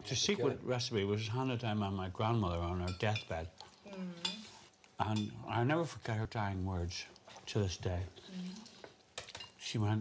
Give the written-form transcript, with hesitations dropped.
The secret recipe was handed down by my grandmother on her deathbed. And I'll never forget her dying words to this day. She went,